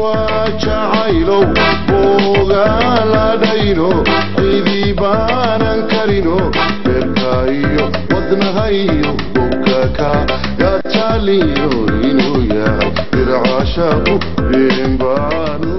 وجعيلو بوغالا دينو عيدي بانان كرينو بركايو ودنهايو بوكاكا يا تاليو إنو يا برعاشاكو بينبانو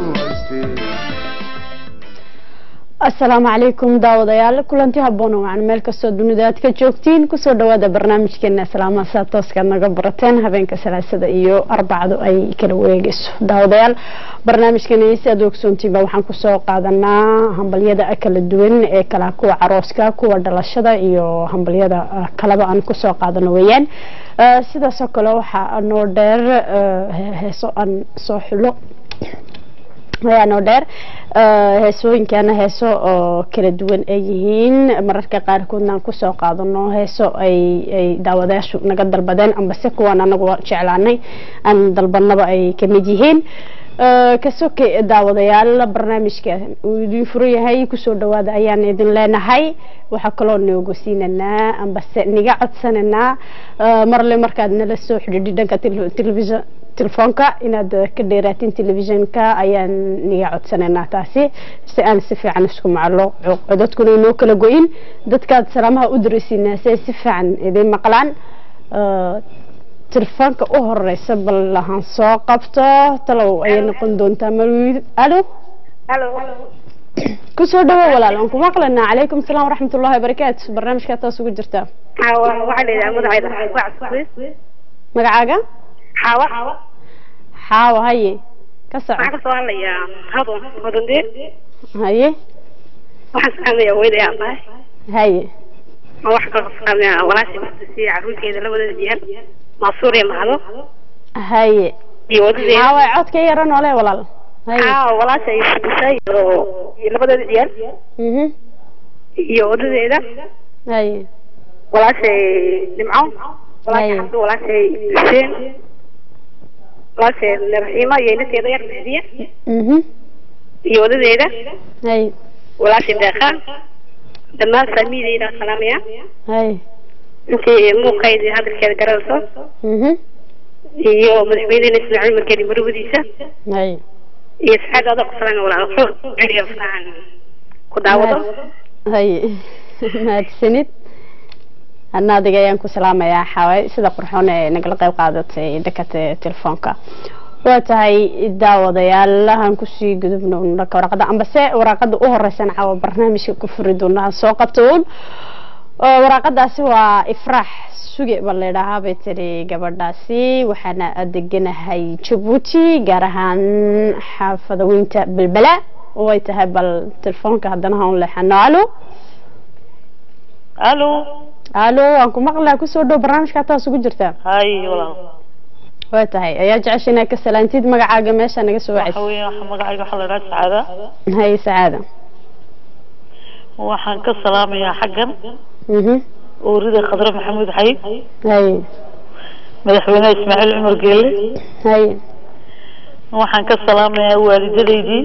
السلام عليكم داوديال كلنتي هبونو عن مeel kasto dunida aad ka joogtiin ku soo dhawaada barnaamijkeena salaamaha tooska naga barateen habeenka salaasada iyo arbacado ay kala wareegayso daawadayaal barnaamijkeena si aad ogsoontiba waxaan ku soo qaadanaa hambaliyada kala duwan ee kala kuwa arooska kuwa dhalashada iyo hambaliyada kalaba aan ku soo qaadano weeyaan sidaas oo kale waxa noo dheer heeso aan soo xulo noo dheer heesooyinkana heeso oo kala duwan ay yihiin mararka qaarkoodna ku soo qaadano heeso ay daawadayaashu naga dalbadeen amba si kuwan anagu jeclaanay aan dalbanaba ay kamid yihiin kasoke daawadayaal barnaamijka uu idin furayahay ku soo dhawaada ayaan idin leenahay waxa kaloo noogu siinanaa amba se niga codsananaa marle markaad nala soo xidhiidhi dhanka telefoonka inaad ka dheeraatin telefishinka ayaan niga codsananaa taasi si aan si fiican isku maclo codadkuna inoo kala go'in dadkaad salaamaha u diraysiinaa si fiican idin maqlaan telefoonka u horeysa bal lahan soo qabto talow ay noqon doontaa malwiid alo ku soo dhawo walaal aan ku maqlanaa calaykum salaam waraxmatullaahi wabarakaatu barnaamijka taas ugu jirta magacaaga xaawa haye ka soco waxaan soo hadlayaa hodondeer haye waxaan sameeyaa weydaya baay haye ma wax ka sameeyaa walaashay si caruurteeda labada diyan ma suuriya mahado haye iyo wadada xaawa codka yaran ole walaal haye walaashay iyo labada diyan iyo wadadeeda haye walaashay nimco walaashay seen walaashay narxiima iyo ninteeda yar meediya iyo wadadeeda haye walaashay deeqaan dhammaan saamiideyda salaamaya haye intii muuqaydii hadalkeeda garanayso iyo madaxweynena ismaaciil markeeni marwadiisa haye iyo saxaad adag ku salaamay walaal celiya fiican ku daawado haye mahadsanid anadiga ayaan ku salaamayaa xaway sida qurxoon ee nagala qayb qaadatay dakata telefoonka waa tahay daawadayaal aan ku sii gudubno warqada amba se warqada u horeysan caawa barnaamijka ku furi doonaa soo qabtoon warqadaasi waa ifraax suge baleedaha bay tiri gabadhaasi waxaana deganahay Djibouti gaar ahaan xaafadaweynta Balbala oo ay tahay bal telefoonka hadana aan leexano alo aan ku maqlaa ku soo dhow barnaamijka taas ugu jirta hay walaal waa tahay ayaa jeceshina ka salaantid magacaaga meesha naga soo wacay waxa magacayga waxa la yiraahdaa Saada hay Saada waxaan ka salaamayaa xaggan oorida Khadra Maxamuud Xayd hay madaxweynaha Ismaaciil Umar Geelle hay waxaan ka salaamayaa waalidadeydii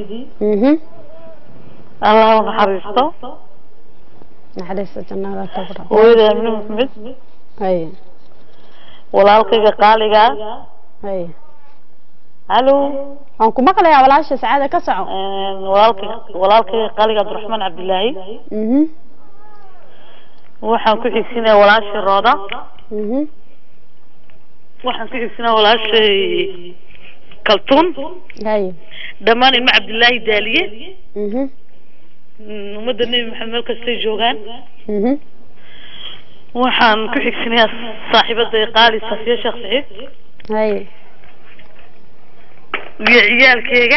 Allah u naxariisto naxariista jannada ka baro ooyada Amina Maxamed hay walaalkayga qaaliga hay halo aan ku maqlayaa walaasha Saada ka soco walaalkayga qaaliga Abdurrahmaan Cabdillaahi waxaan ku xigsinaa walaasha Rooda waxaan ku xigsinaa walaasha Kaltuun hay dhamaan ilma Cabdillaahi Daaliye ummadda Nabi Maxamed kasta joogan waxaan ku xigsinaa saaxiibada qaali Safiya Sheekh Saciid hay ciyaalkayga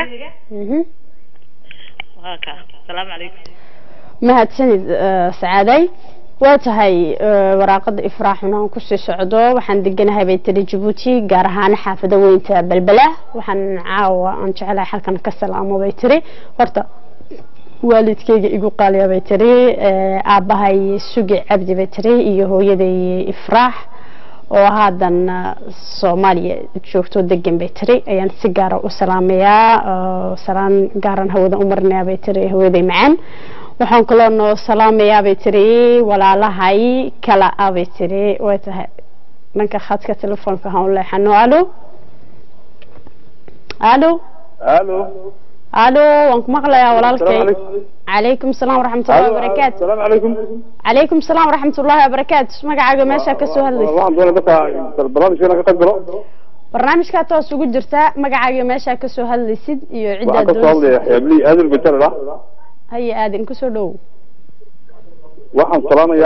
waaka salaam calaykum mahadsanid Saaday waa tahay waraqada ifraaxuna ku sii socdo waxaan deganahay bay tiri Djibouti gaar ahaan xaafada weynta Balbala waxaan caawa aan jecelahay halkan ka salaamo bay tiri horta waalidkayga igu qaaliya bay tiri aabahay Suge Cabdi bay tiri iyo hooyaday Ifraax oo hadan Soomaaliya joogto degan bay tiri ayaan si gaar ah u salaamayaa salaan gaaran hawada u marnaa bay tiri hooyaday macaan waxaan kaloo noo salaamayaa bay tiri walaalahay kala bay tiri way tahay dhanka khadka telefoonka aan leexano alo الو الو وانكم مقلة يا ولالكي عليكم السلام ورحمة الله وبركاته. السلام عليكم. عليكم السلام ورحمة الله وبركاته. مقعاقة ماشا كسو هالليس waxaan doonaa dadka barnaamijkeena ka qayb galo. barnaamijka toos ugu jirta magacaaga meesha ka soo hadlaysid iyo cidda waxaan ka soo hadlayaa xeebli aadil bitarla. hay aadin ku soo dhow. waxaan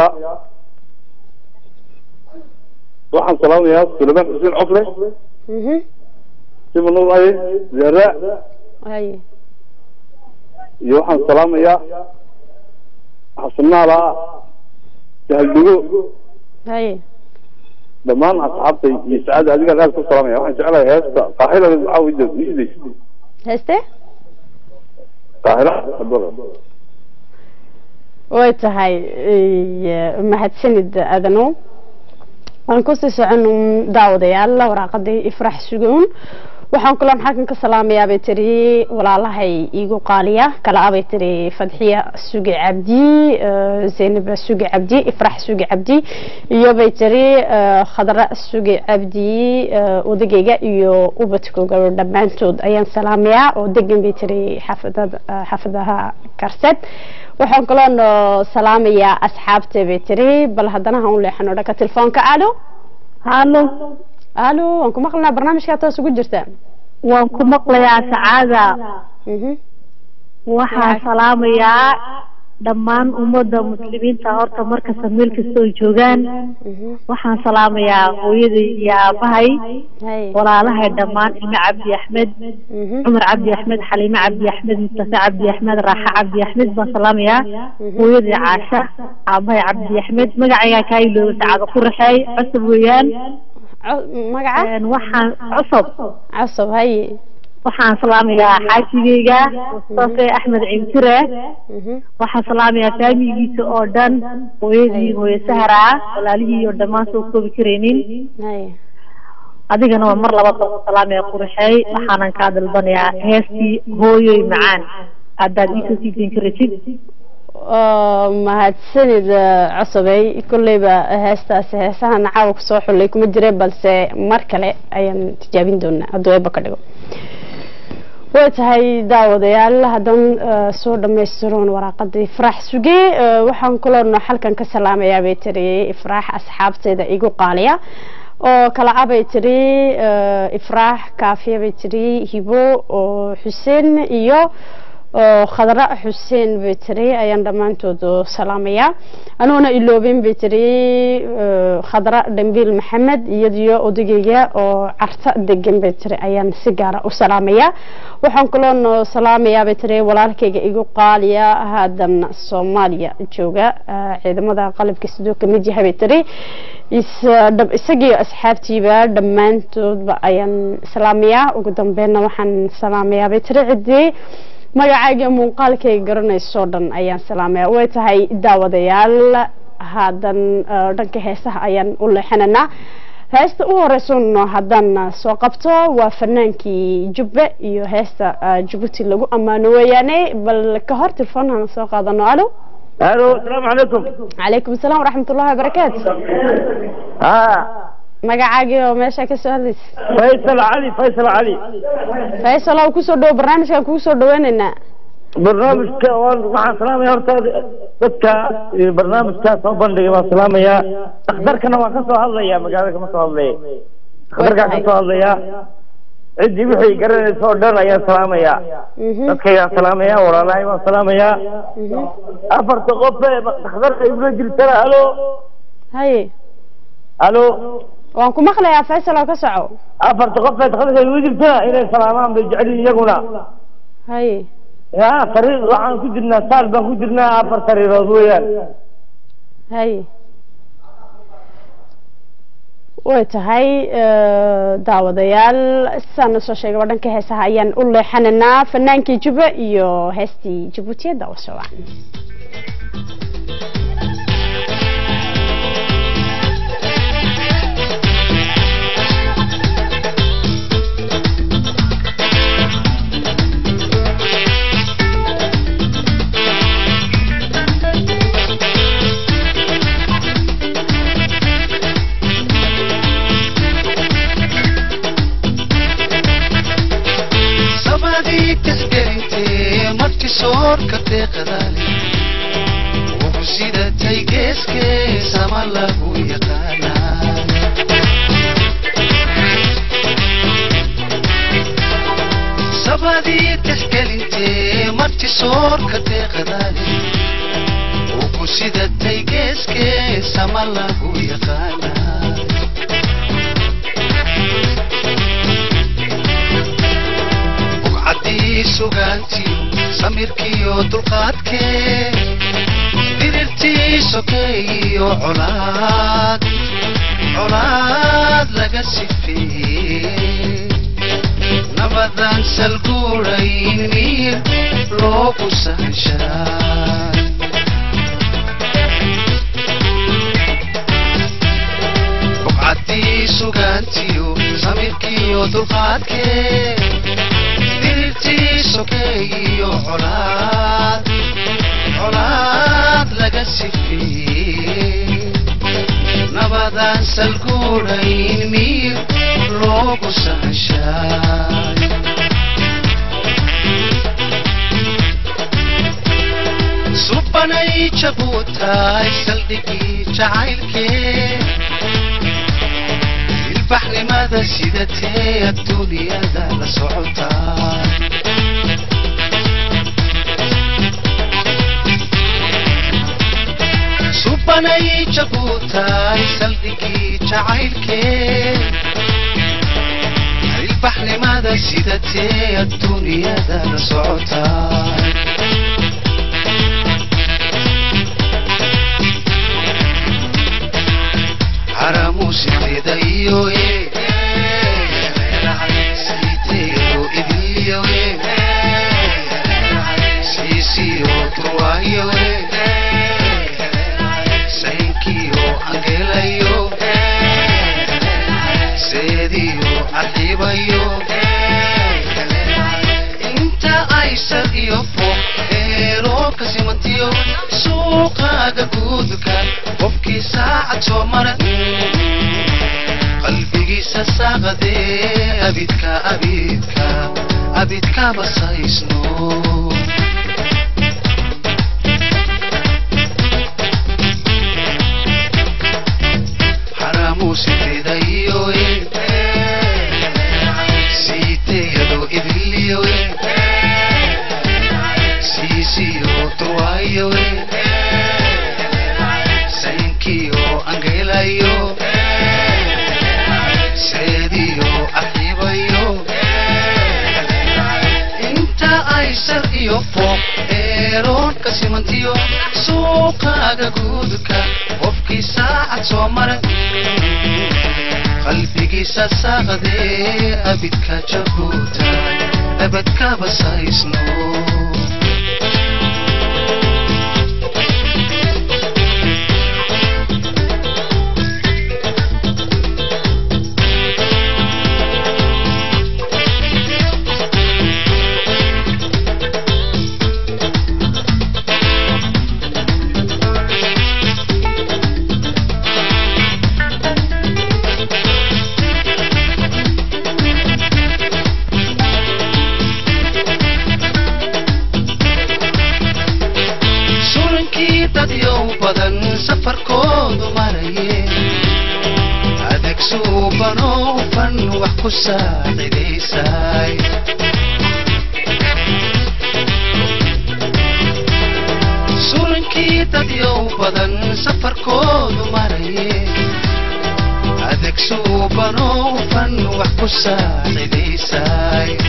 salaamayaa Sulaiman Xuseen Cofle. Simon Ay Zara. hay iyo waxaan salaamayaa Xasanaala Jahdugo. hay dhammaan asxaabtay iyo saacad adiga aad ku salaamaya waxaan jeclahay heesta qaahila caawida isdeys heeste qaahila way tahay mahadsanid adano aan ku sii socono daawadayaal waraaqadii ifrax sugoon waxaan kulan xakan ka salaamayaa bay tiri walaalahay iigu qaaliya kala abay tiri Fadxiya Sugi Cabdi Zainab Sugi Cabdi Ifrax Sugi Cabdi iyo bay tiri Khadra Sugi Cabdi odagayga iyo ubadkooga dhamaantood ayaan salaamayaa oo degan bay tiri xafadaha Karset waxaan kulan salaamayaa asxaabtay bay tiri bal hadana aan leexano dhaka telefoonka alo الو وانكم مقلنا برنامج كاتو سوق جرتا وانكم مقلا يا سعادة وحا سلام يا دمان أمود مسلمين تهورتا مركز ميل كستو جوغان وحا سلام يا ويدي يا بهاي ولا لها دمان إمي عبدي أحمد عمر عبدي أحمد حليمة عبدي أحمد مصطفى عبدي أحمد راحة عبدي أحمد وسلام يا ويدي عاشا عباي عبدي أحمد مقعيا كايلو سعادة قرحي عصب ويان magaca waxaan cusub hay waxaan salaamayaa xaajigeega Mustafa Axmed Cimtire waxaan salaamayaa faamigiisa oo dhan hooyadii hooyo Sahra walaalihii oo dhamaan soo koobi kareenin hay adigana waa mar labaad salaamayaa qurxay waxaan ka dalbanayaa heestii hooyoy macaan haddaad ii soo siidin kartid mahadsanid cusubay kulleyba heesaha nacaawa ku soo xulay kuma jireen balse mar kale ayaan tijaabin doonaa hadduu eeba ka dhigo way tahay daawadayaal haddaan soo dhammaystiroon waraaqadii ifraax suge waxaan kulanoo halkan ka salaamayaa bay tiri ifraax asxaabteeda igu qaaliya oo kala abay tiri ifraax kaafiya bay tiri hibo oo xuseen iyo khadra xuseen betri ayaan dhamaantood salaamaya anoona iloobin betri khadra dambil maxamed iyadiyo odagayga oo carta degan betri ayaan si gaar ah u salaamaya waxaan kuloon salaamaya betri walaalkayga igu qaaliya hadan Soomaaliya jooga ciidamada qalabka sidoo kamid yahay betri isagii asxaabtiiba dhamaantoodba ayaan salaamaya ugu dambeeyna waxaan salaamaya betri cidii magacayga muuqaalkay garanayso dhan ayaan salaamaya way tahay daawadayaal hadan dhanka heesaha ayaan u leexanana heesta u horeyso hadan soo qabto waa fanaankii Jubbe iyo heesta Djibouti lagu amaano weeyaane bal ka hor telefoonana soo qaadano alo السلام عليكم. عليكم السلام ورحمة الله وبركاته. magacaaga meesha ka soo hadlays Faisal Ali Faisal oo ku soo dhaw barnaamijka ku soo dhaweynayna barnaamijka waxaan salaamaya horta dadka barnaamijka soo bandhigay waa salaamaya akhbarkana waan ka soo hadlayaa magaalada kama soo hadlay akhbarka ka soo hadlaya cidii wixii garanayso dhan ayaan salaamaya dadka ayaan salaamaya walaalahay waan salaamaya afarta qof ee akhbarka ibnu jirtana halo hay halo waan ku maqlayaa Faisal oo ka soco afarta qof ee akhbarka ibnu jirtana inay salaamaan bay jecel iyaguna hay يا فريق waxaan ku jirnaa saal baan ku jirnaa afar sariirood weeyaan hay way tahay daawadayaal sana soo sheegay wadanka heesaha ayaan u leexananaa fanaankii Jubbe iyo heestii Djibouti daawashawan صور كتيق ذالي وبسيدة تيكيس كيس أمالا ويقانا سبادي تحكال انتي مرتي صور كتيق ذالي وبسيدة تيكيس كيس أمالا ويقانا وعدي سوغانتي سميركيو دلقاتكي ديرتي سوكيو عولاد عولاد لغا سفي نبضان سالقورين مير لوكو سهشان بقعدي سوغانتيو سميركيو دلقاتكي ديرتي سوكيو عولاد عولاد لغا سفي نبضان سالقورين مير لوكو سهشان سبناي جبوتاي سلدقي جعيلكي البحر ماذا سيدتي الدنيا ذا لسعوتاي سبناي جبوتاي سلدقي جعيلكي البحر ماذا سيدتي الدنيا ذا لسعوتاي حرمو سيدي ايو ايه سيديو إديو ايه سيسيو توايو ايه سينكيو انجيلايو سيديو عطيبايو انت ايسر ايو فوق ايرو كسيمانتيو سوقا قدودكا وفكي ساعة ومرت قلبي سساغدي أبيتك أبيتك أبيتك بسايسنو حرامو سيتي دايو سيتي يدو إدليو سيسيو توايو سينكيو أنجيلايو سيديو أحيبايو انت ايسر ايو فوق ايرون كسيمانتيو سوقا قدودكا وفكي ساعة سومر قلبي سساغدي أبيتك جبوتاي أبدك بسايسنو سفر كود مريه هذاك سوبر فن وحكو ساعدي ساي سورنكي تديو بدن سفر كود مريه هذاك سوبر فن وحكو ساعدي ساي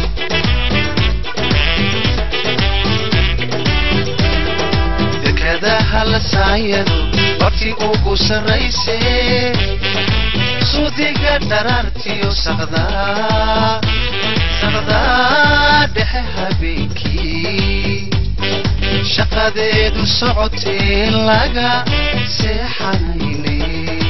كذا هل سايد برتي اوكو سريسي سودي قدرارتي وسغدا سغدا دحها بيكي شقدي دو سعوتي لغا سيحانيني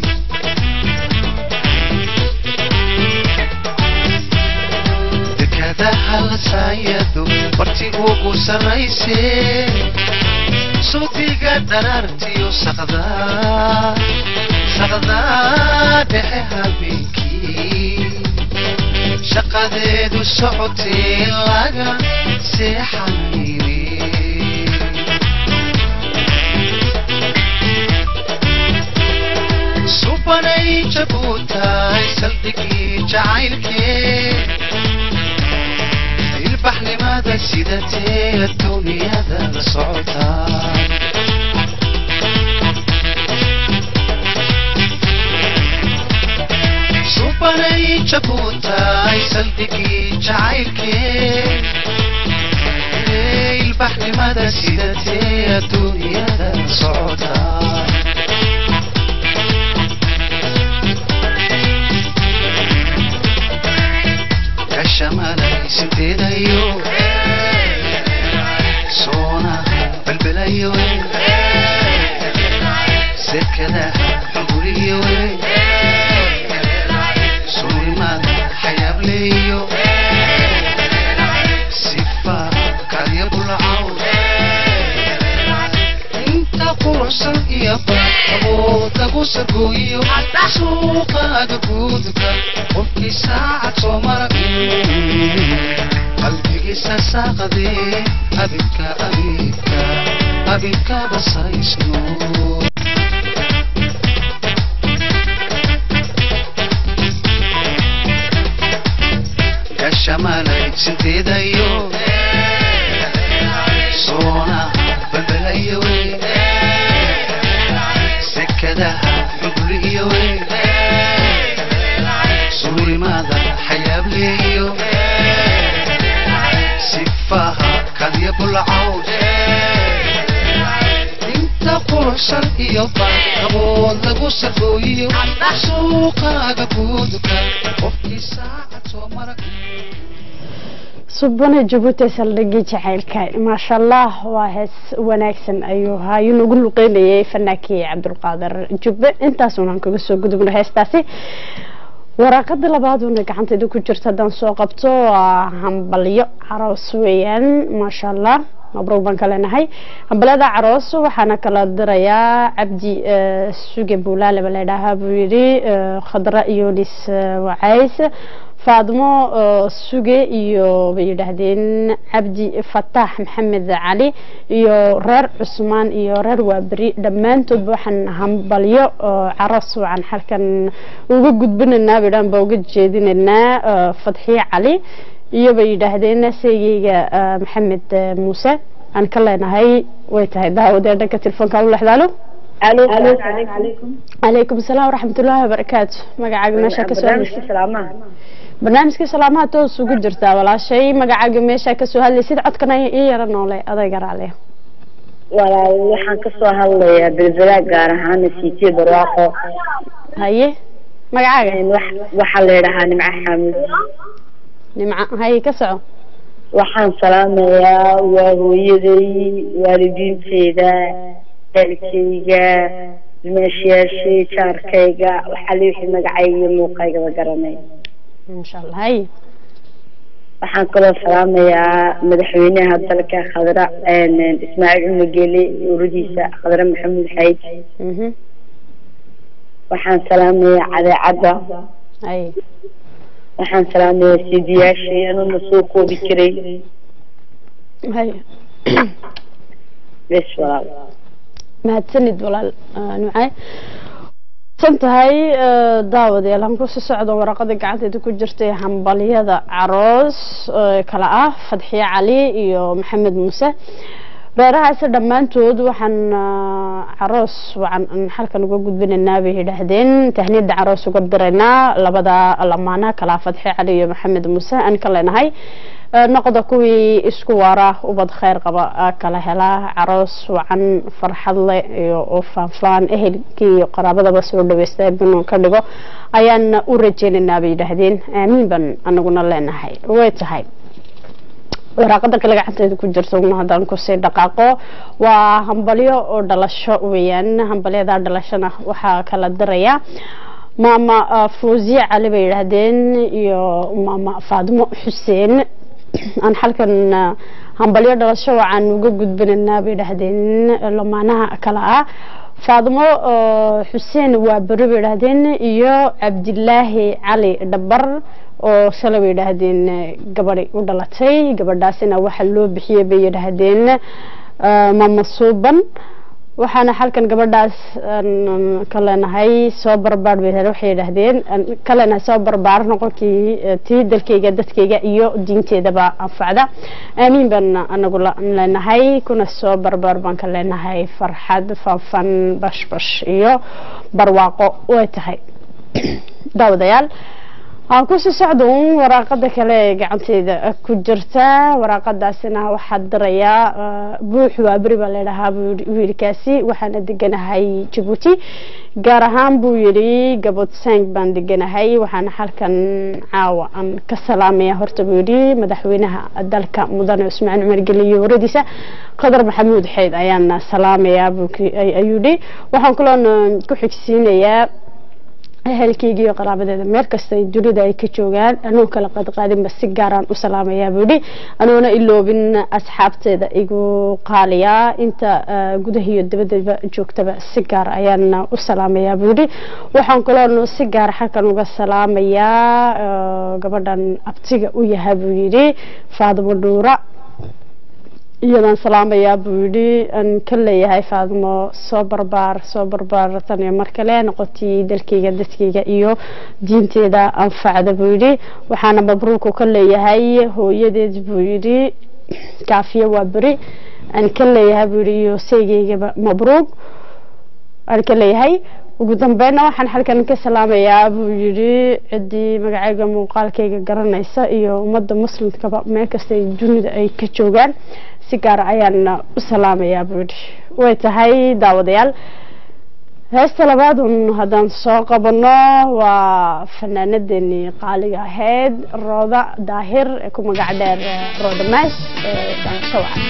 كذا هل سايد برتي اوكو سريسي صوتي قدرارتي وسغدا دحها بيكي shaqadeedu socotee laga seexanayri subanay jabuutaay saldhigii jacaylkee ilbaxnimada sidatee adduunyada la socotaa subanay jabuutaay saldhigii jacaylkee ilbaxnimada sidatee adduunyada la socotaa kashamalay sideedayo soona balbelayo sekadaha xuguriyo sulimada xayaableeyo sifa kaliya bulcaw inta quruxsan iyo awood lagu sargooyo suuqaaga guudka qofkii saacad soo mara qalbigiisa saaqadee abidka basaysno kashamalay sideedayo soona balbelayo sekadaha xuguriyo sulimada xayaableeyo sifaha kaliya bulcaw inta quruxsan iyo awood lagu sargooyo suuqaaga guudka qofkii saacad soo mara subana jabuuti saldhigii jacaylka maasha allah waa hees wanaagsan ayuu hayo nagu luqeynayay fanaakii cabdulqaadir jubbe intaasuna kaga soo gudubno heestaasi waraaqada labaad oo gacantayda ku jirta haddaan soo qabto hambalyo caroos weeyaan maasha allah mabruuq baan ka leenahay hambalada caroos waxaana kala dirayaa cabdi suge buulaale baa ladhahaa buu yidhi khadra iyonis wacays faadmo suge iyo bay yidhaahdeen cabdi fataax maxamed cali iyo reer cusmaan iyo reer waaberi dhammaantoodba waxaan hambalyo caroos waxaan halkan uga gudbinaynaa baydhaan baa uga jeedinaynaa fadxiye cali iyo bay yidhaahdeen seegeyga maxamed muuse aan ka leenahay way tahay daawadee dhanka telefoonka u lexdaalo عليكم السلام ورحمة الله وبركاته مقعد ماشا كسوهل برنامجك سلامها توسو قدرتا ولا شيء مقعد ماشا كسوهل سيد عدكنا إيه رنولي أضي قرى عليه ولا وحان كسوهل بالبلاء قارهان سيتي برواقو هاي مقعد وحال لها نمع حامد نمع هاي كسعو وحان سلامة يا وهويدي والدين سيدا dalkayga meeshaashii jaarkayga waxa la wixii magacayga muuqayga garanay insha Allah hay waxaan kala salaamayaa madaxweynaha dalka Khadra Ismaaciil Mageli uradiisa Khadra Maxamed Xayd waxaan salaamayaa Cali Cadda hay waxaan salaamayaa sidiyaashii inuu soo koobi jiray hay bes walaal mahadsanid walaal nuucay santahay daawadayaal aan ku soo socdo warqada gacantayda ku jirtay hambaliyada caroos kala ah Fadxiye Cali iyo Maxamed Muuse beerahaas dhammaantood waxaan caroos waxaan halkan uga gudbinaynaa bay yiraahdeen tahniida caroos uga direynaa labada lamaana kala Fadxiye Cali iyo Maxamed Muuse aan ka leenahay نقد كوي إسكوارا وبد خير قبا كلا هلا عروس وعن فرح الله وفان أهل كي قرابة بس ودبستة بنو كدقو أيان أورجين النبي دهدين آمين بن أنا قلنا لنا هاي ويتهاي waraaqada kale gacantayda ku jirto hadaan ku sii dhaqaaqo waa hambalyo oo dhalasho weeyaan hambalyada dhalashana waxa kala diraya mama Fawziya Cali bay yiraahdeen iyo mama Faadmo Xuseen aan halkan hambalyo dhalasho waxaan uga gudbinaynaa bay dhahdeen lamaanaha kala ah Faadimo Xuseen waa bari bay dhahdeen iyo Cabdillaahi Cali Dhabar oo sala bay dhahdeen gabadhi u dhalatay gabadhaasina waxa loo bixiyay bay dhahdeen Mama Suuban waxaana halkan gabadhaas kaleenahay soo barbaar bay waxay yiraahdeen kalena soo barbaar noqonkii tii dalkayga dadkayga iyo diinteedaba anfacda aamin baan anagu leenahay kuna soo barbaar baan kaleenahay farxad faafan bashbash iyo barwaaqo way tahay daawadayaal aan ku soo socdo waraaqada kale gacanteeda ku jirta waraaqadaasina waxa diraya buux waa bari baa leedahay wiilkaasi waxaana deganahay Djibouti gaar ahaan buu yiri gabadh sang baan deganahay waxaana halkan caawa aan ka salaamaya horta buu yiri madaxweynaha dalka mudane Ismaaciil Umar Geliyo waradiisa Qadar Maxamuud Xeyd ayaan salaamaya ayuudi waxaan kulan ku xigsiinayaa ehelkayga iyo qaraabadeeda meel kasta ay dunida ay ka joogaan anoo kala qaadin bas si gaar ah u salaamaya buudi anoona iloobin asxaabteeda igu qaaliya inta gudaha iyo dibadda joogtaba si gaar ayaan u salaamaya buudi waxaan kaloo si gaar ah halkan uga salaamaya gabadhan abtiga u yahay buudi Faadimo Dhuura iyadan salaamaya buudi an kaleeyahay Faadimo soo barbaar tan iyo markale noqotay dalkayga dadkayga iyo diinteeda anfacda buudi waxaana mabruuq ku kaleeyahay hooyadeed buudi kaafiya waa bari an kaleeyahay buudi iyo seegayga mabruuq an kaleeyahay ugu dambeeyna waxaan halkan ka salaamayaa buu yiri cidii magacayga muuqaalkayga garanaysa iyo ummadda muslimka meel kasta ay dunida ay ka joogaan si gaar ayaan u salaamayaa buudi way tahay daawadayaal heesta labaad haddaan soo qabano waa fanaanadeenii qaaliga ahayd Rooda Daahir ee ku magac dheer Rooda Maas daawashawacan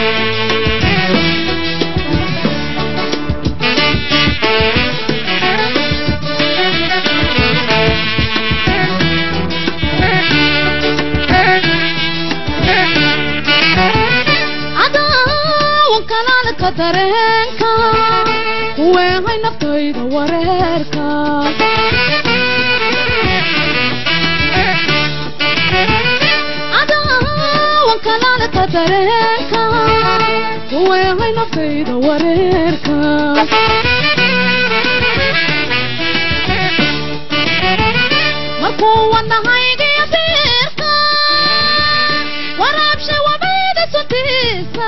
dareenka weehay naftayda wareerka adaawan kalaalka dareenka weehay naftayda wareerka markuu wadnahaygiyo biirka waraabshay wabayda sutiisa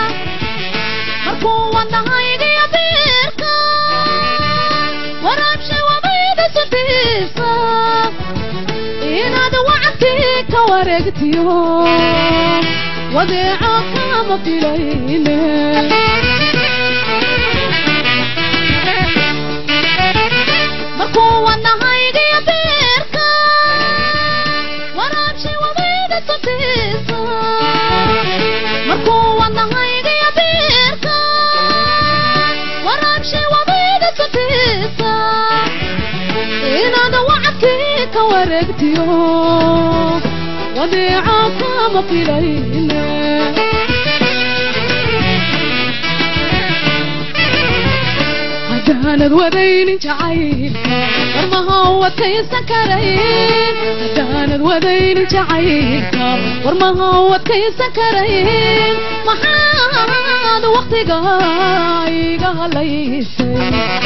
wadnahaygiyo biirka waraabshay wabayda sutiisa inaad wacadkii ka wareegtiyo wadeeco kama filayne markuu wadnahaygiyo biirka waraabshay wabayda sutiisa markuu wadnahaygiyo biirka waraabshay wabayda sutiisa inaad wacadkii ka wareegtiyo wadeeco kama filayne haddaanad wadaynin jacaylka warmaha wadkaysan karayn haddaanad wadaynin jacaylka warmaha wadkaysan karayn maxaad waqtiga iga halaysay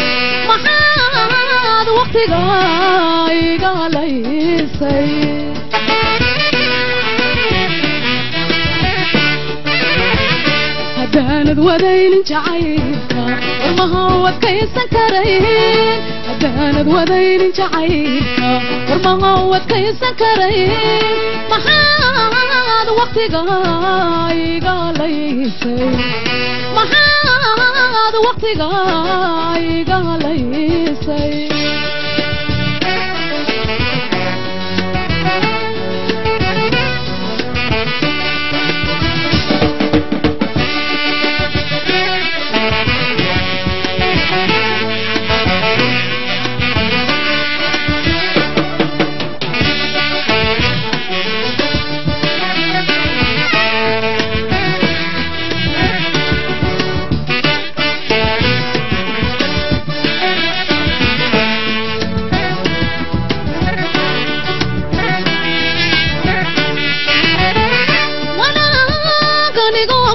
maxaad waqtiga iga halaysay haddaanad wadaynin jacaylka warmaha wadkaysan karayn haddaanad wadaynin jacaylka warmaha wadkaysan karayn maxaad waqtiga iga halaysay maxaad waqtiga iga halaysay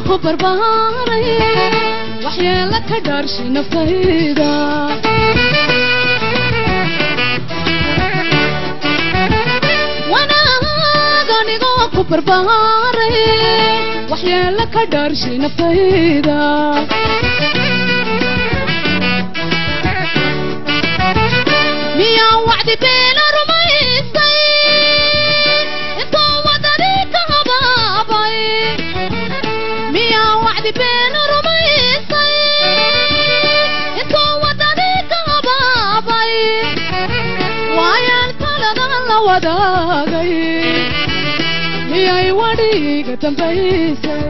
ku barbaaray waxyeelo ka dhaarshay naftayda wanaag anigoo ku barbaaray waxyeelo ka dhaarshay naftayda miyaa wacdi beena rumaysay intuu wadani ka habaabay miyaa wacdi beena rumaysay intuu wadani ka habaabay waayaan taladan la wadaagay miyay wadhiga dambaysay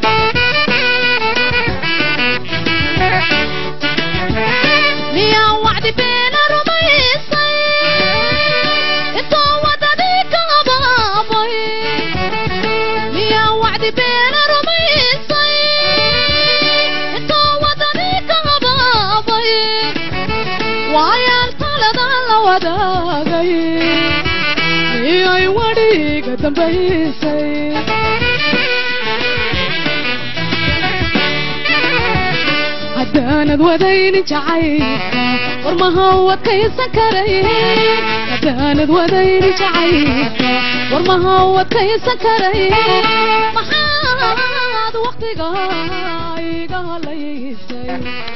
miyaa wacdi beena rumaysay intuu wadani ka habaabay miyaa wacdi beena rumaysay intuu wadani ka habaabay waayaan taladan la wadaagay miyay wadhiga dambaysay haddaanad wadaynin jacaylka warmaha wadkaysan karayn haddaanad wadaynin jacaylka warmaha wadkaysan karayn maxaad waqtiga iga halaysay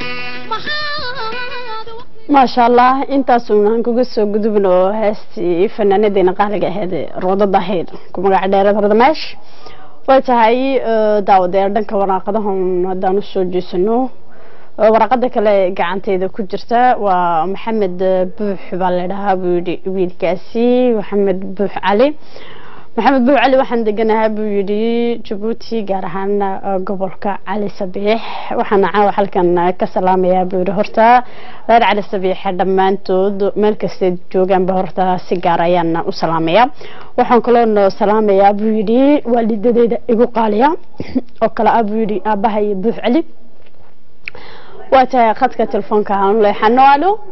maasha allah intaasuunaan kuga soo gudubno heestii fanaanadeena qaaliga ahayd roodada ahayd ku magac dheerad radameesh way tahay daawadeer dhanka waraaqadahan haddaan usoo jeesano waraqada kale gacanteeda ku jirta waa maxamed buux baa la dhahaa buu yidhi wiilkaasi maxamed buux cali waxaan deganahaa buu yidhi jabuuti gaar ahaan gobolka cali sabiix waxaana caawa halkan ka salaamayaa buu yidhi horta reer cali sabiix dhammaantood meel kastay joogaanba horta si gaar ayaan u salaamayaa waxaan kaloo salaamayaa buu yidhi waalidadeeda igu qaaliya oo kale ah buu yidhi aabahay buux cali واتاي خدك تلفون كان لي حنو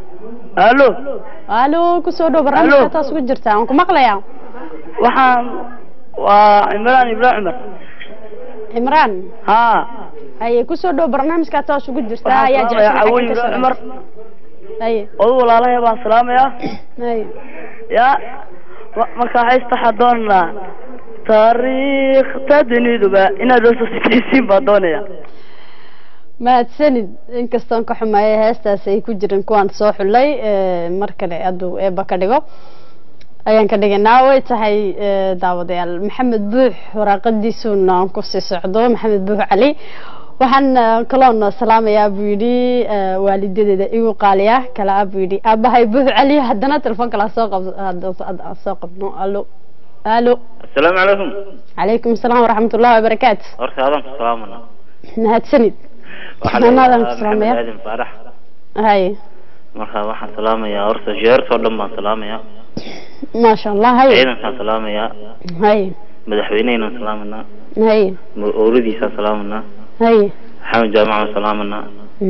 الو كسو دو برنامج تاس ku jirta aan ku maqlayaa waxaan waa Imraan ha ay ku soo dhow barnaamijka taas ugu jirta ayaa jecel Umar ay oo walaalahay baan salaamaya ay ya marka haysta xadoonna taariikh tadniduba inaad soo sikiisin baa doonaya ما تسند إنك استنك حماية هستا سيكون جرن كوان صوح لي مركلي أدو إبا كدقو أيان كدقو ناوي تحي داود يال محمد بوح وراقدي سونا نكسي سعدو محمد بوح علي وحن كلون سلام يا بيدي والدي دا إيو قاليا كلا بيدي أبا هاي بوح علي هدنا تلفون كلا سوق نو ألو السلام عليكم عليكم السلام ورحمة الله وبركاته أرسل هذا السلام عليكم نهاد سند محمد فرح هاي مرحبا waxaan salaamayaa horta jeerto dhammaan salaamayaa ما شاء الله هاي ciidanka salaamayaa هاي madaxweynaha salaamana هاي mawlidisa salaamana هاي xamed jaamaca salaamana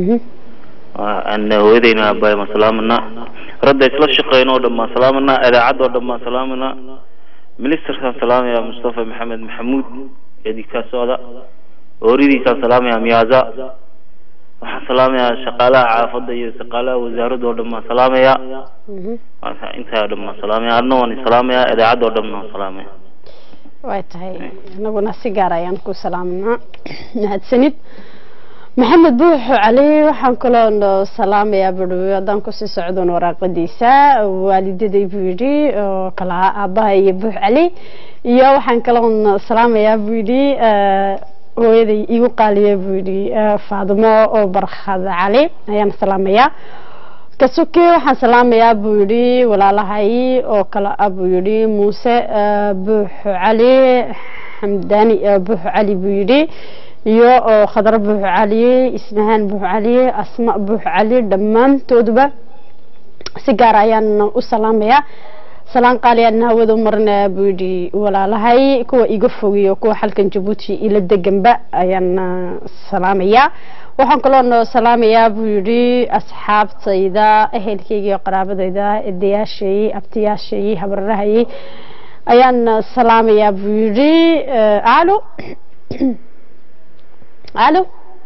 ana hooyadeyna abay salaamana radda isla shaqeeyno dhammaan salaamana idaacado dhammaan salaamana ministerka salaamaya Mustafa Maxamed Maxamuud edika sooda hooyadiisa salaamaya miyaza waxaan salaamayaa shaqaalaha caafada iyo shaqaalaha wasaaradda oo dhammaan salaamaya marka inta dhammaan salaamaya adna waan salaamaya idaacadda oo dhammaan salaamaya way tahay anaguna si gaar ayaan ku salaaminaa mahadsanid maxamed buux cali waxaan kaloo salaamayaa badhow haddaan kusii socdoon waraaqadiisa waalidaday buu yidhi oo kala aabaha iyo buux cali iyo waxaan kaloo salaamayaa buu yidhi hooyaday igu qaaliya buu yidhi faadimo oo barkhad cali ayaan salaamayaa kasuke waxaan salaamayaa buu yidhi walaalahay oo kala ah buu yidhi muuse buux cali xamdaani buux cali buu yidhi iyo khadar buux cali ismahaan buux cali asma buux cali dhammaantoodba si gaar ayaan u salaamayaa salaan qaaliyan hawada marna buu yidhi walaalahay kuwa iga fogiyo kuwa halkan Jabuuti ila deganba ayaan salaamayaa waxaan kaloo salaamayaa buu yidhi asxaabtayda ehelkayga iyo qaraabadayda eedayaashay abtiyaashay habarrahay ayaan salaamayaa buu yidhi alo الو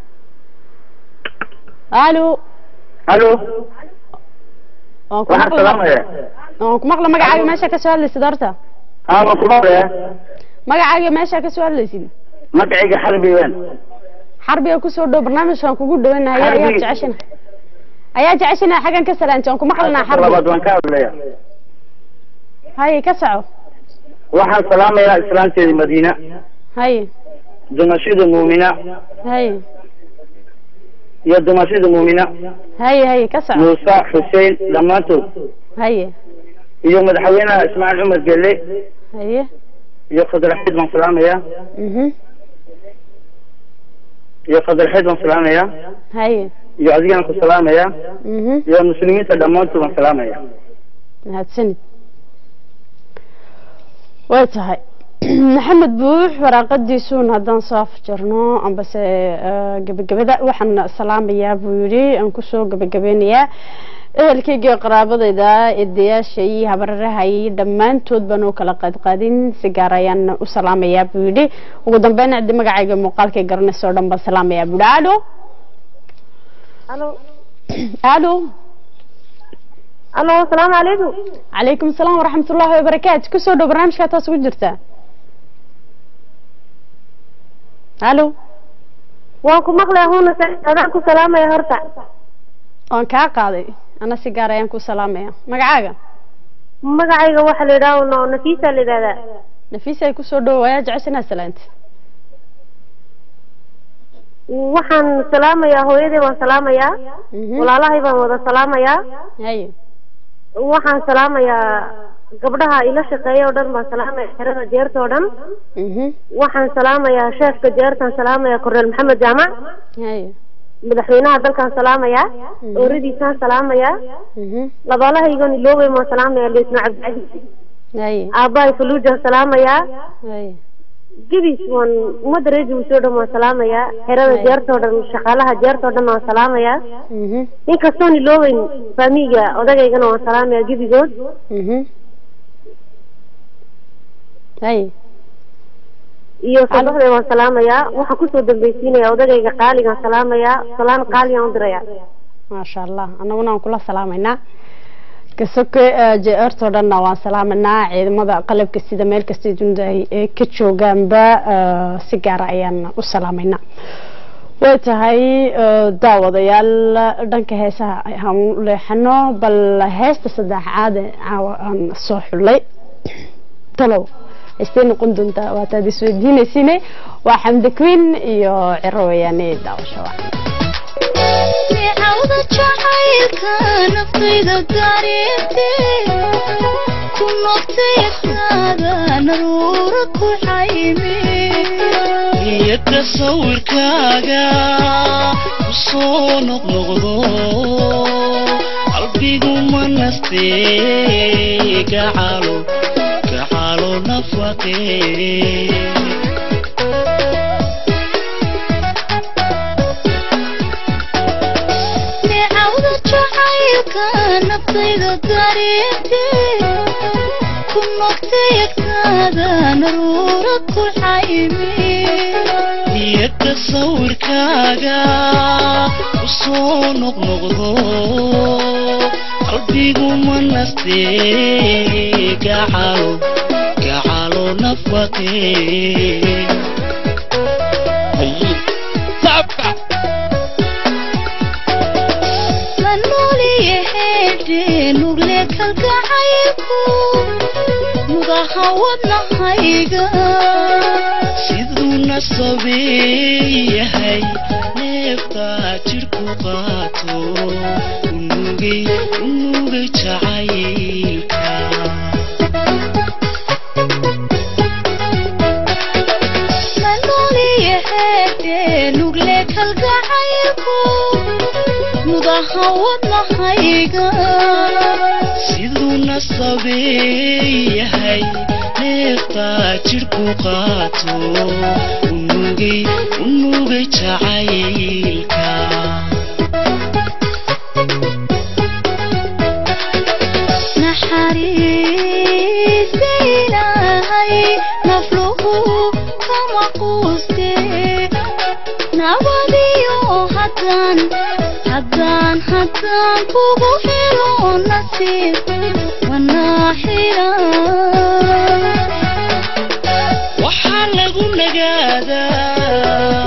الو الو waxaan ku maqla magacaaga meesha ka soo hadlaysid horta ma ku maqlaya magacaaga meesha ka soo hadlaysid magacayga xarbiyan xarbiga ku soo dhow barnaamijkan kugu dhaweynahay ayaa jeceshina xagan ka salaanti aan ku maqlanaa xarbi labaad waan ka hadlaya hay ka soco waxaan salaamayaa islaanteedii madiina hay dumashada muumina hay يا دمشق المؤمنة هي كسر موسى حسين لماتو هي يوم مدحوينا اسماعيل عمر قال لي هي ياخذ الحد من سلامة يا ياخذ الحد من سلامة يا هي يعزينا في سلامة يا يا مسلمين تدمرتوا من سلامة يا هاد سنة ويتهاي محمد بوح waraaqadiisuun haddaan soo afjarno ambase gabagabada waxaan salaamayaa buu yiri aan ku soo gabagabeynayaa ehelkayga qaraabadayda eedayaashay habararahay dhammaantood baan oo kala qaadqaadin si gaar ayaan u salaamayaa buu yiri ugu dambeyn cid magacayga muuqaalka garanayso dhan baan salaamayaa buu alo alo alo alo assalaamu alaykum alaykum asalaam waraxmatullaahi wabarakaatu ku soo dhow barnaamijka taas ugu jirta الو وانكو مقلة هون سعدانكو سلامة يا هرطع وانكا قاضي انا سيقارة ينكو سلامة يا مقعاقة مقعاقة واحد لراو نفيسة لراو نفيسة يكو سودو وياجع سنة سلانت وحن سلامة يا هويدي وسلامة يا ولا الله يبان وذا سلامة يا هاي وحن سلامة يا gabdhaha ila shaqeeyo dhan ma salaamay xirada jeerto dhan waxaan salaamayaa sheefka jeertan salaamaya korneel maxamed jaamac madaxweynaha dalkan salaamaya ooridiisaan salaamaya labaalahaygan iloobay ma salaamaya leesna cabdi aabbahay faluujan salaamaya gidis wan umada reeji soo dhan ma salaamaya xirada jeerto dhan shaqaalaha jeerto dhan ma salaamaya inkastoo iloobay faamiga odageygana waa salaamaya gidigood هاي iyo sabaxday waan salaamaya waxa ku soo dambaysiinaya odagayga qaaliga salaamaya salaan qaaliga u diraya ma sha Allah anaguna aan kula salaamayna kasoo jeerto dhanna waan salaamayna ciidamada qalabka sida meel kasta dunida ay ka joogaanba si gaar ah ayaan u salaamayna way tahay daawadayaal dhanka heesaha aan leexano bal heesta saddexaad aan soo xulay talow استين قندنتا واتادي سوديني سيني وحمد كوين يو عروياني داوشوا عودة شعيك نفطيد قريبتي كل نقطيك هذا نرورك وحيمي يتصور كاغا وصونك نغضو قلبي قوم نستيك عالو كحالو نفقي لعودة شعيك نبطيق قريبتي كل نقطيك هذا نرورك وحيمي يتصور كاغا وصونك نغضو قلبي قوم نستيك كحالو نفقي لنولي يهدي نغلق القعيكو مضاحوضنا حيقا سيدونا الصبي هاي نفتا تركو قاتو ونوغي تعيكا لنولي يهدي نغلق القعيكو مضاحوضنا حيقا سيدونا الصبي هاي نفتا تركو قاتو ونوغي تعيكا نحريس إلهي نفلوه كما قوستي نفلوه haddaan kugu helo nasiib wanaaxira waxaa lagu nagaadaa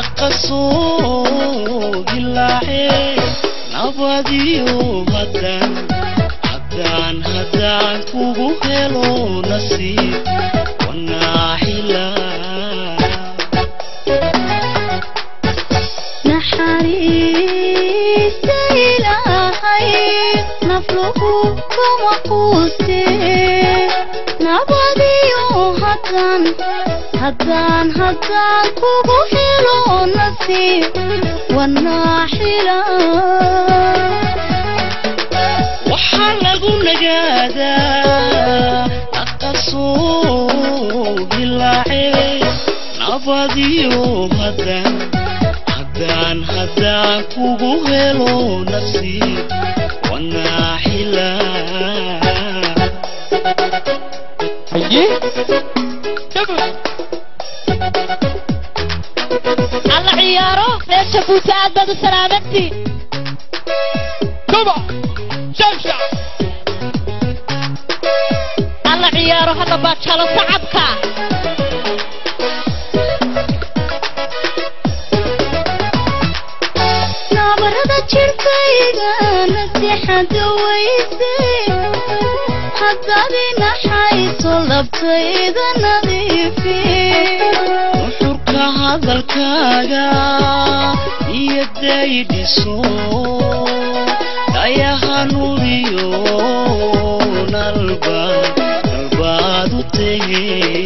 naqasoo dilaace nabadiyo haddaan kugu helo nasiib wanaaxila naxariista ilaahay nafluhu kuma quuste nabadiyo haddaan kugu helo nasiib wanaaxila waxaa lagu nagaadaa naqasoo dilaace nabadiyo haddaan kugu helo nasiib wanaaxila alla ciyaaro reer jabuuti aad baad u salaamanti alla ciyaaro hadda baad jalo sacabka nabarada jirkayga nasixada weyse haddaad inaxayso labtayda nadiifi nuxurka hadalkaaga iyo daydhiso dayaha nuuriyo nalbaad u tahe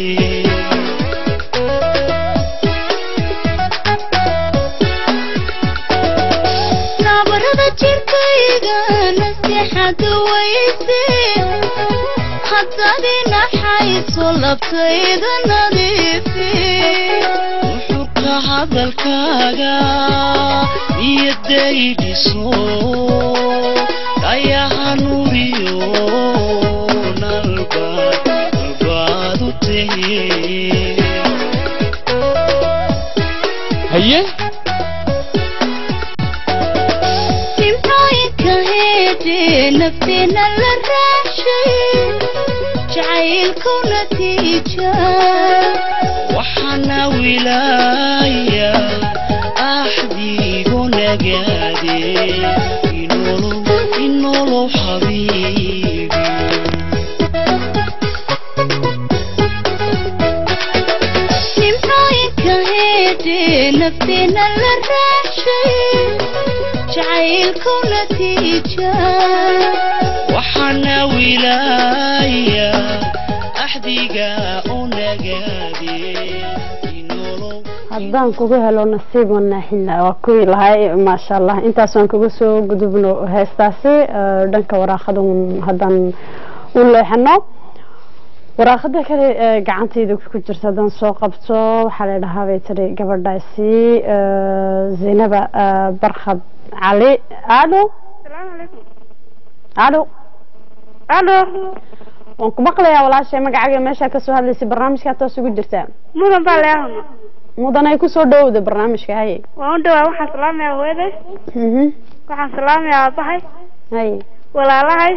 nabarada jirkayga nasixada weyse haddaad inaxayso labtayda nadiifi nuxurka hadalkaaga iyo daydhiso dayaha nuuriyo nalbaad u tahe haye nimcooyinka heede nafteena la raashay jacaylku natiija waxaana wilaaya axdigo nagaade inolow xabiibi nimcooyinka heede nafteena la raashay jacaylku natiija waxaana wilaaya axdiga u nagaade haddaan kugu helo nasiib wanaaxila waa kuwii lahay maasha allah intaasaan kuga soo gudubno heestaasi dhanka waraaqada haddaan u leexano waraaqada kale gacantayda ku jirta haddaan soo qabto waxaa la dhahaa bay tiri gabadhaasi zaynaba barkhad cali alo alo waan ku maqlayaa walaashay magacaaga meeshaa kasoo hadlaysay barnaamijkaa toos ugu jirtaa mudan baa leehano mudan ay kusoo dhawowda barnaamijka haye waan u dhawaa waxaan salaamayaa hooyaday waxaan salaamayaa aabahay haye walaalahay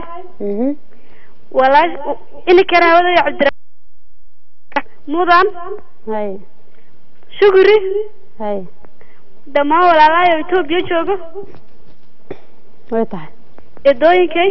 inikana hawada cabdira mudan haye shukri haye dhammaan walaalahay oo Itoobiya joogo way tahay eedooyinkay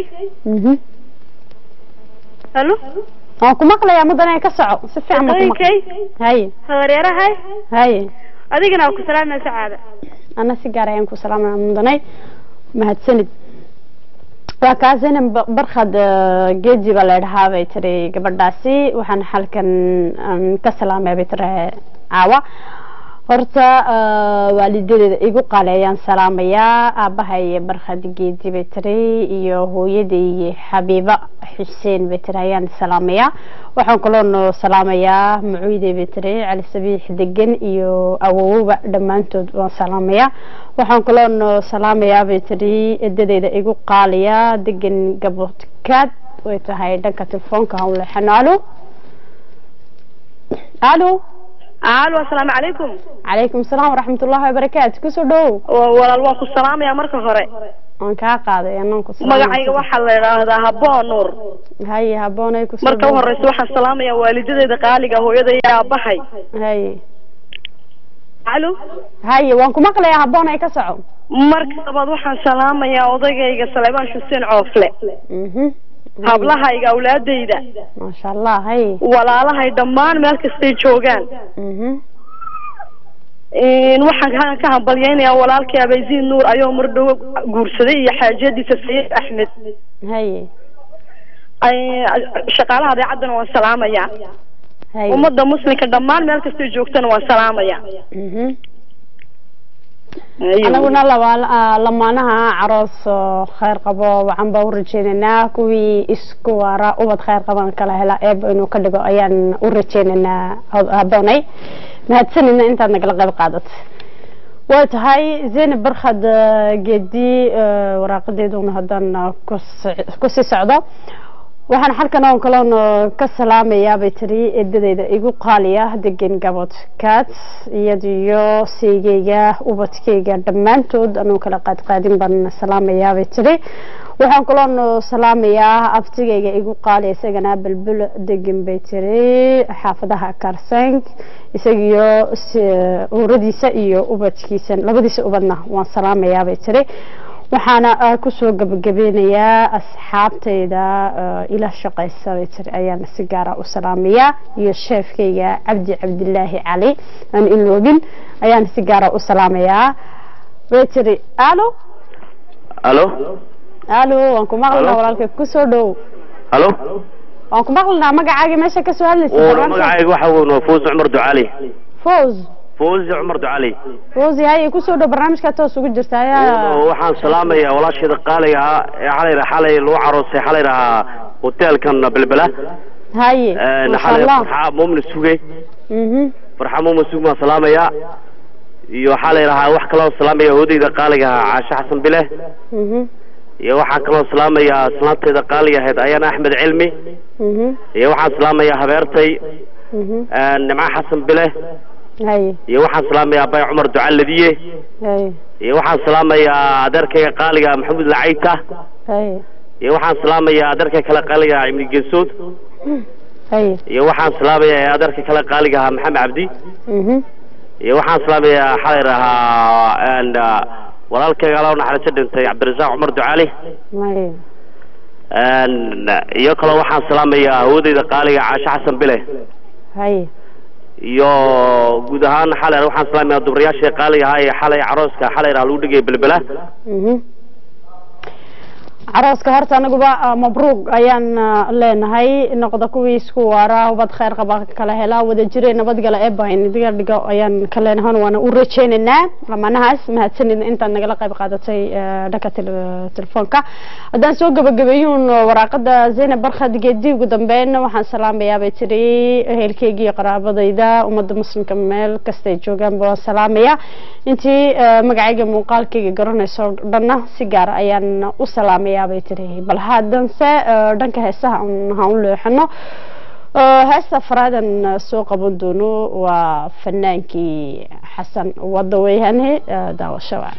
halo aan ku maqlayaa mudan ay ka soco si fiican ma ku maqlay haye hareerahay haye adigana ku salaamay saacada ana si gaar ah aan ku salaamay mudanay mahadsanid waa kaasina barkhad geedi baa la dhahaa bay tiri gabadhaasi waxaan halkan ka salaamay bay tiri caawa horta waalidadeeda igu qaaleeyaan salaamayaa aabahay barkhad geedi bay tiri iyo hooyaday xabiiba xuseen bay tiri ayaan salaamayaa waxaan kaloo salaamayaa macuuday bay tiri cali sabiix degan iyo awowba dhammaantood waan salaamayaa waxaan kaloo salaamayaa bay tiri edadeeda igu qaaliya degan gabadhkaad way tahay dhanka telefoonka aan leexano alo الو السلام عليكم. عليكم السلام ورحمة الله وبركاته كسو دو ولا الواقع السلام يا مركز هوري aan ka qaaday anoo ku magacayga waxa la yiraahdaa Habboon Nuur haye Habboon ay ku soo marka horeysa waxa salaamaya waalidadeeda qaaliga hooyada yaa baxay haye alo haye waan ku maqlayaa Habboon ay ka soco marka labaad waxaan salaamayaa odagayga Salebaan Xuseen Coofle hablahayga awlaadayda ma sha Allah haye walaalahay dhammaan meel kasta joogaan waxaan ka hambalyeynaya walaalkay Abayziin Nuur ayuu mardhow guursaday iyo xaajadiisa Sayid Axmed haye ay shaqaalaha daacadana waan salaamaya haye ummadda muslimka dhammaan meel kasta joogtana waan salaamaya anaguna lamaanaha aroos khayr qabo waxaan baa u rajeynaynaa kuwii isku wara ubad khayr qaban kala hela inuu ka dhigo ayaan u rajeynaynaa Habboonay mahadsanina intaad nagala qayb qaadat way tahay Zainab Barkhad geedi waraaqadeeduna hadan ku sii socdo waxaan halkan oo kale ka salaamayaa baytari eedadeyda igu qaaliya degan gabad kaat iyadiyo seegayga ubadkayga dhamaantood anoo kala qaadin baan salaamayaa baytari waxaan kaloo salaamayaa aftigayga igu qaaliya isagana balbul degan baytari xaafadaha Karsank isagiyo uradiisa iyo ubadkiisa labadiisa ubadna waan salaamayaa baytari waxaana ku soo gabagabeenayaa asxaabtayda ila shaqaysa baytari ayaan si gaar ah u salaamayaa iyo sheefkayga Cabdillaahi Cali aan iloobin ayaan si gaar ah u salaamayaa baytari alo waan ku maqlaynaa walaalkay ku soo dhow waan ku maqlaynaa magacaaga meesha ka soo hadlaysaa magacayga waxa uu Fawz Umar Ducali فوز عمر دعالي فوز هاي كسر برنامج كتوس وجد سايا وحن سلامة يا ولا شيء قالي حالي لو عروس حالي لها هوتيل كان بالبلة هاي ما شاء الله فرحة مو من السوق فرحة مو من السوق ما سلامة يا حالي لها وح كلام سلامة يهودي إذا قالي عاش حسن بله يا وح كلام سلامة يا سلامة إذا قالي هذا أنا أحمد علمي يا وح سلامة يا هبرتي نمع حسن بله هاي يا وحن سلام يا أبي عمر دعاء لذيه هاي يا وحن سلام يا درك يا قال يا محمد العيتة هاي يا وحن سلام يا درك كلا قال يا عمرو الجسود هاي يا وحن سلام يا درك كلا قال يا محمد عبدي يا وحن سلام يا حيرها and ولالك قالوا نحن أنت عبد الرزاق عمر دعالي هاي and يا كلا وحن سلام يا هودي إذا قال يا عاش حسن بله هاي iyo guud ahaan xalay waxaan salaamayaa dubriyaasha qaaliga ah ee xalay arooska xalay lagu dhigay bilbila arooska horta anaguba mabruuq ayaan leenahay noqdo kuwii isku waara ubad khayr qaba kala hela wada jirey nabad gala ee baahin diga dhigo ayaan ka leenahay waana u rajeynaynaa lamanahaas mahadsanid inta nagala qayb qaadatay dhanka telefoonka haddaan soo gabagabeeyun waraaqada Zainab Barkhad geedi ugu dambeyn waxaan salaamayaa baytiri ehelkayga iyo qaraabadayda ummadda muslimka meel kasta ay joogaan baan salaamayaa intii magacayga muuqaalkayga garanayso dhanna si gaar ayaan u salaamayaa baytiri bal hadanse dhanka heesaha aan u leexano heesta faraadan soo qaban doono waa fanaankii Xasan Wadaweyhane daawasho wacan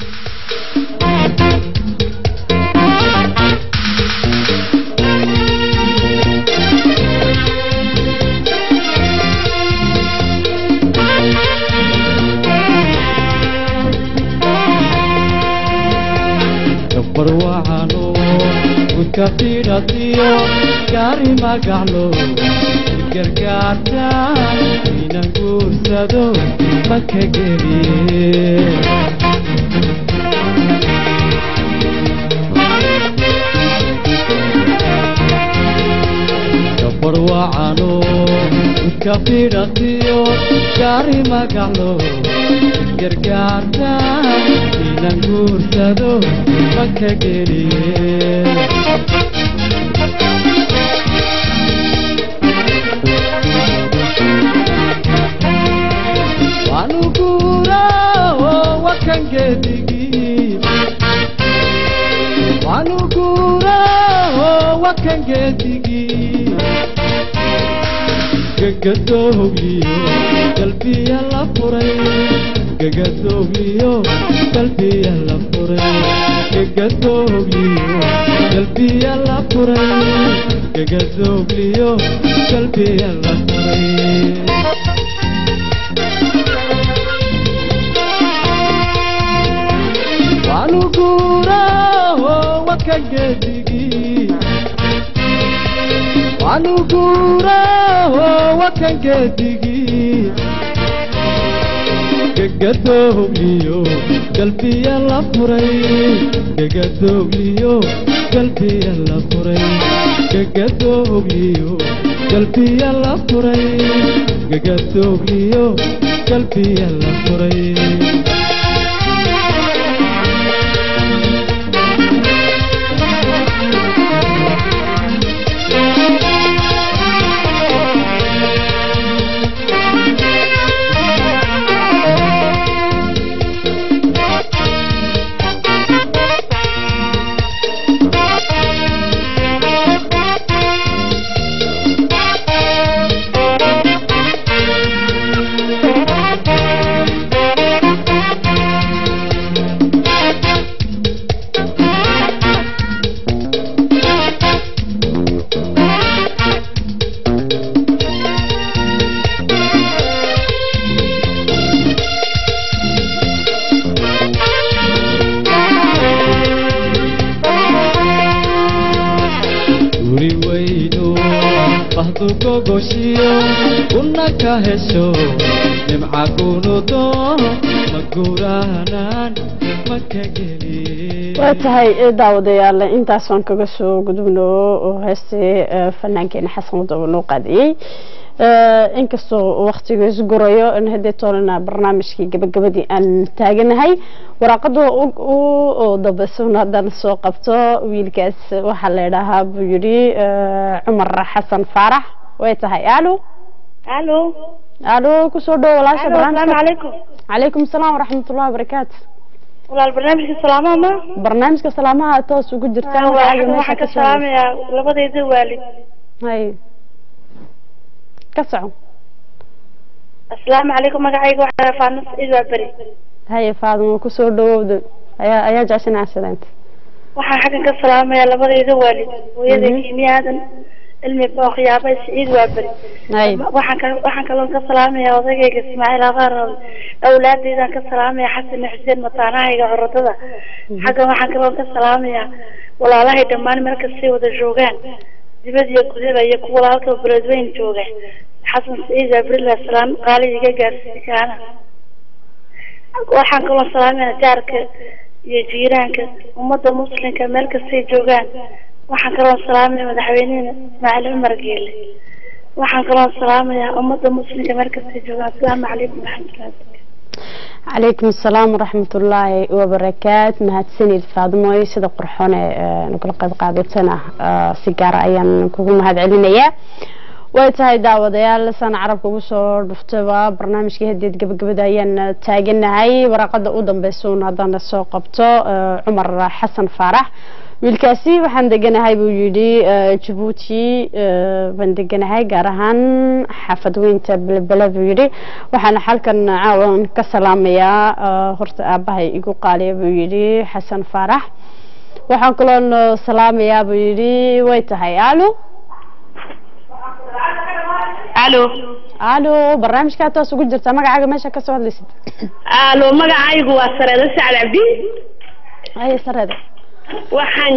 barwaano udkafiratiyo gaari magaclo gargaarta inaan guursado maka geliye barwaano udkafiratiyo gaari magaclo gargaarta inaan guursado maka geliye wanugura wakan gedigi gagadoogliyo qalbiya la furay gagadoogliyo qalbiya la furay gagadoogliyo qalbiya la furay gagadoogliyo qalbiya la furay walugura wakagedigi walugura wakagedigi gagadoogliyo qalbiya la furay gagadoogliyo qalbiya la furay gagadoogliyo qalbiya la furay gagadoogliyo qalbiya la furay hesho nimca kunudo maguranan makageli watahay daawadayaal intaas aan kaga soo gudubno oo heestay fanaankeena xasan wadaba noo qaadiyay inkastoo waqtigu isgurayo in hadda toolana barnaamijkii gabagabadii aan taaganahay waraaqada oo dabasuna hadan soo qabto wiilkaas waxa la yiraahdaa buu yiri Umar Xasan Faarax way tahay الو كسو دو ولا شيء السلام عليكم عليكم السلام ورحمه الله وبركاته والله البرنامج السلامه ما برنامج السلامه توس ugu jirtaan waxa ka salaamaya labadayda waalid hay kasoo السلام عليكم magacaygu waxa faanas ido bari hay faadmo kusoo dhawowdo ayaa jaashan asalaanta waxa xagan ka salaamaya labadayda waalid hooyada kiimiyaadan ilmi booqyaaba Saciid Waabari waxaan kaloo ka salaamayaa odagayga Ismaaciil Aqaar awlaadayda ka salaamaya Xasan Xuseen mataanahayga curadada xaga waxaan kaloo ka salaamayaa walaalahay dhamaan marka si wada joogan dibadda gudaha iyo kuwa walaalka Beledweyne jooga Xasan Saciid Waabari la salaam qaaliga gaarsiisana waxaan kaloo salaamayaa jaarka iyo jiiraanka ummadda muslimka meel kasta joogan waxaan kaloo salaamayaa madaxweynaha Ismaaciil Umar Geele waxaan kaloo salaamayaa ummadda muslimka markasta jooga assalaamu calaykum waraxmatullaahi عليكم السلام ورحمة الله وبركاته مهاتسني الفاضموي سيدة قرحونة نقول قد قادتنا سيجارة أيام نكون مهاد علينا ويتهاي داود يا لسان عرب كوسور دفتوا برنامج كهديد قبل دايان تاجنا هاي ورقد أودم بسون هذا السوق قبته عمر حسن فرح wiilkaasi waxaan deganahay buu yiri Djibouti baan deganahay gaar ahaan xaafad weynta Balbala buu yiri waxaan halkan caawan ka salaamayaa horta aabahay igu qaaliyo buu yiri Xasan Faarax waxaan kaloo salaamayaa buu yiri way tahay alo barnaamijka taas ugu jirta magacaaga meesha ka soo hadlaysid magacaygu waa Sareeda Sacal Abdi ay Sareeda waxaan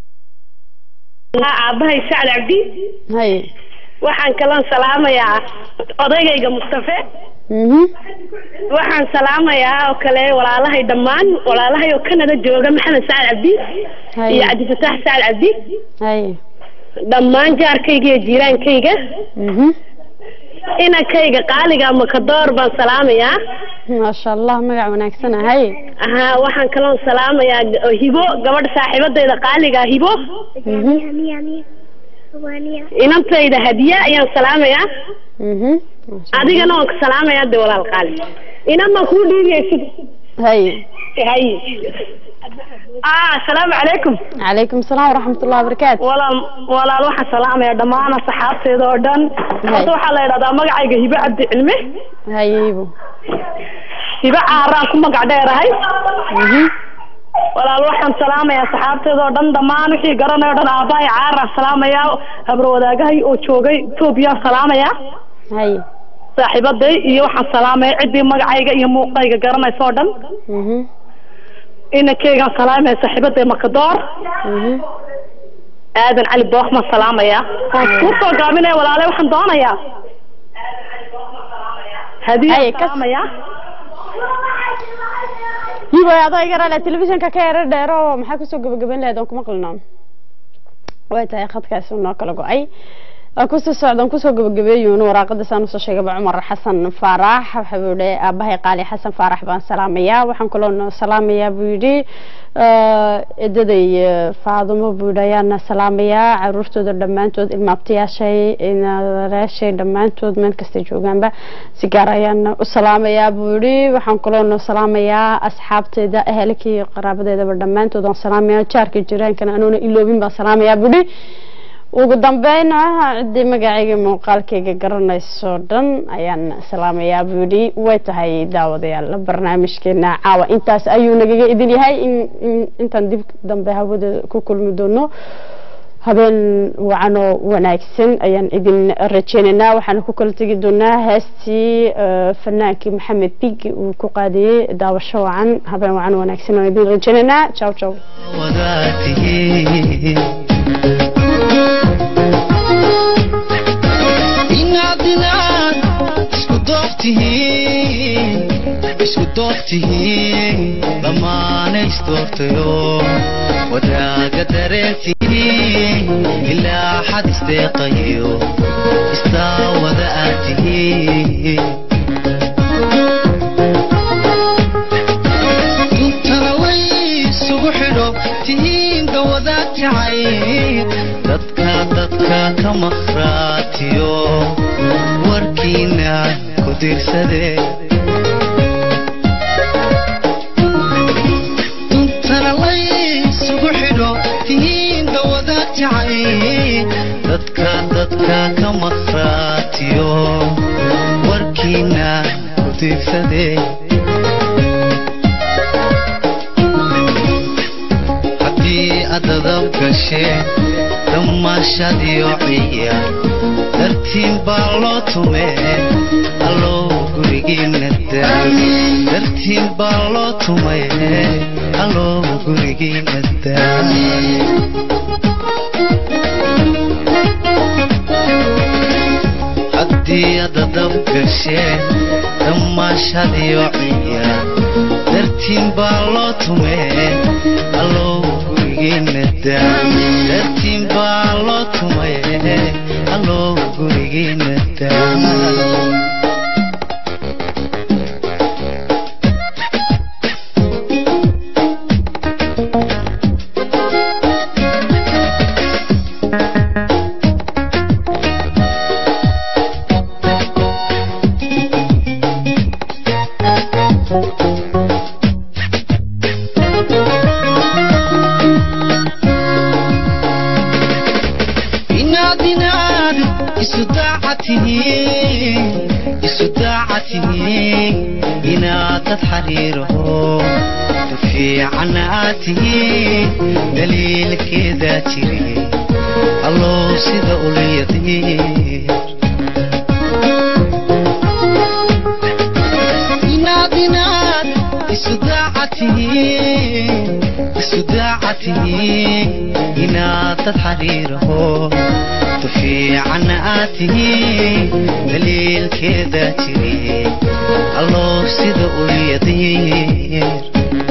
aabahay Sacal Abdi hay waxaan kaloo salaamayaa odagayga Mustafa waxaan salaamayaa oo kale walaalahay dhamaan walaalahay oo Canada jooga Maxamed Sacal Abdi iyo Cabdi Fataax Sacal Abdi hay dhamaan jaarkayga iyo jiiraankayga inakayga qaaliga ama ka door baan salaamayaa ما شاء الله magac wanaagsan ahay waxaan kaloo salaamayaa hibo gabadh saaxiibadayda qaaliga hibo inantayda hadiya ayaan salaamayaa adigana waan ku salaamayaa de walaal qaali inama ku dhiibiyay هاي السلام عليكم. عليكم السلام ورحمة الله وبركاته. ولا الواحد سلام يا دمان صحابتي دودن. وحا لا يرادا مغعيغا هبه عبد علمي. هاي هبه. هبه عاران كو مغع دheerahay. ولا الواحد سلام يا صحابتي دودن دمان وحي غرانay dhan aabahay caara salaamaya habro wadaagahay oo joogay Itoobiya salaamaya. هاي. saaxiibaday iyo waxaan salaamay cidii magacayga iyo muuqayga garanayso dhan ina keegan salaamay saaxiibaday Makadoor aadan cali booxma salaamaya ku soo gaabinay walaalay waxaan doonayaa hadiya salaamaya yibo aday garale telefishinka ka yar dheero maxaa ku soo gabagabeyn leedahay kuma qilnaan way tahay khadkaas oo kala go'ay أكوسو سعدان كوسو جبجبيون وراقد سانوس الشيخ عمر حسن فارح حبيبي أباهي قالي حسن فارح بان سلامية وحن كلنا سلامية بيدي إددي فاضمو بوديانا سلامية عروفتو دمانتو المبتيا شيء إن راشي دمانتو من كستيجو جنبه سيجاريان وسلامية بودي وحن كلنا سلامية أصحابتي دا أهلكي قرابتي دا دمانتو دون سلامية شارك الجيران كان أنونا إلوبين بسلامية بودي ugu dambeyn cidii magacayga muuqaalkayga garanayso dhan ayaan salaamayaa buudi way tahay daawadayaal barnaamijkeena caawa intaas ayuu nagaga idin yahay intaan dib dambe hawada ku kulmi doono habeen wacano wanaagsan ayaan idin rajaynaynaa waxaan ku kala tagi doonaa heestii fanaankii maxamed bigi uu ku qaadiyay daawasho wacan habeen wacan wanaagsan oo idin rajaynaynaa ciao ciao isku doortihiin dhammaan isdoortayo wadaaga dareentiin ilaa xad isteeqayo istaawada aad tihiin intana laysugu xidho tihiin dawadaad jacayd dadka ka maqraatiyo warkiina ku dirsadee dadka ka maqraatiyo warkiina ku dirsadee haddii aad adab gasheen damaashadiyo ciyaar dartiin baa loo tumee alloo gurigiina daa dartiin baa loo tumee alloo gurigiina daa haddii aad adab gasheen damaashadiyo ciyaar dartiin baa loo tumee alloo gurigiina daa dartiin baa loo tumee alloo gurigiina daa دليل كذا تري الله سيدا أوليدير نادي استداعته إنا تحريره تفي عناته دليل كذا تري الله سيدا أوليدير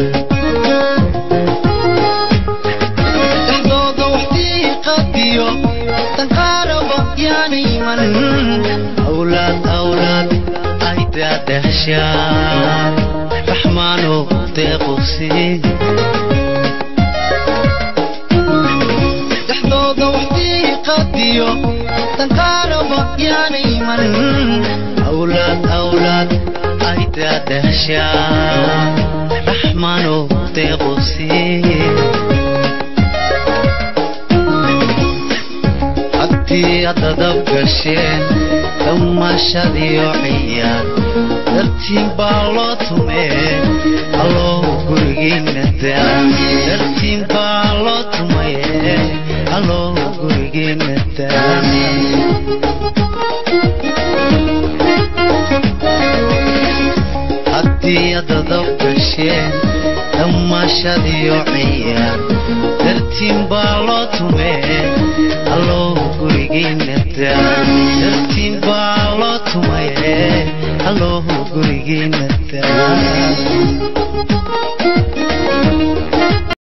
أولاد أيدا دهشان رحمانو تقصي تحضوض وحدي قديو تنقارب يا نيمن أولاد أيدا دهشان raxmaano deeqosi haddii adadab gasheen dhammaashadiyo ciyaar dartiin baa loo tumee alloo gurigiina daa dartiin baa loo tumaye alloo gurigiina daa haddii adadab gasheen dhammaashadiyo ciyaar dartiin baa loo tumee alloo gurigiina daa dartiin baa loo tumaye alloo gurigiina